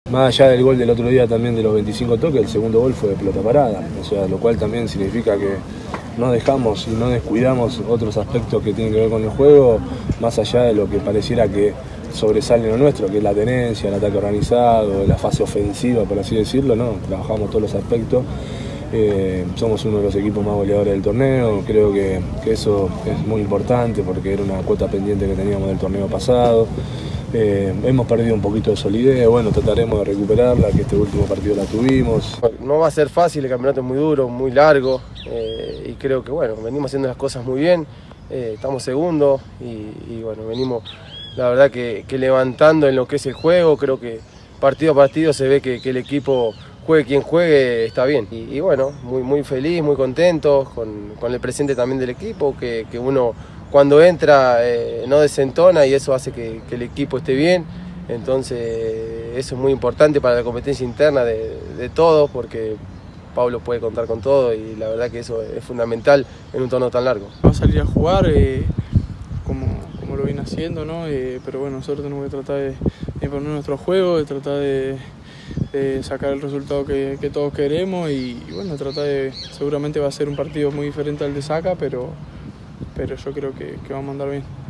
Más allá del gol del otro día también de los 25 toques, el segundo gol fue de pelota parada, o sea, lo cual también significa que no dejamos y no descuidamos otros aspectos que tienen que ver con el juego, más allá de lo que pareciera que sobresale en lo nuestro, que es la tenencia, el ataque organizado, la fase ofensiva, por así decirlo, ¿no? Trabajamos todos los aspectos. Somos uno de los equipos más goleadores del torneo, creo que eso es muy importante porque era una cuota pendiente que teníamos del torneo pasado. Hemos perdido un poquito de solidez, bueno, trataremos de recuperarla, que este último partido la tuvimos. No va a ser fácil, el campeonato es muy duro, muy largo y creo que bueno, venimos haciendo las cosas muy bien, estamos segundos y bueno, venimos la verdad que levantando en lo que es el juego, creo que partido a partido se ve que el equipo juegue quien juegue está bien y bueno, muy feliz, muy contento con el presente también del equipo, que uno cuando entra no desentona y eso hace que el equipo esté bien, entonces eso es muy importante para la competencia interna de todos porque Pablo puede contar con todo y la verdad que eso es fundamental en un torneo tan largo. Va a salir a jugar como lo viene haciendo, ¿no? Pero bueno, nosotros tenemos que tratar de imponer nuestro juego, de tratar de sacar el resultado que todos queremos y bueno, seguramente va a ser un partido muy diferente al de Saca, pero yo creo que vamos a andar bien.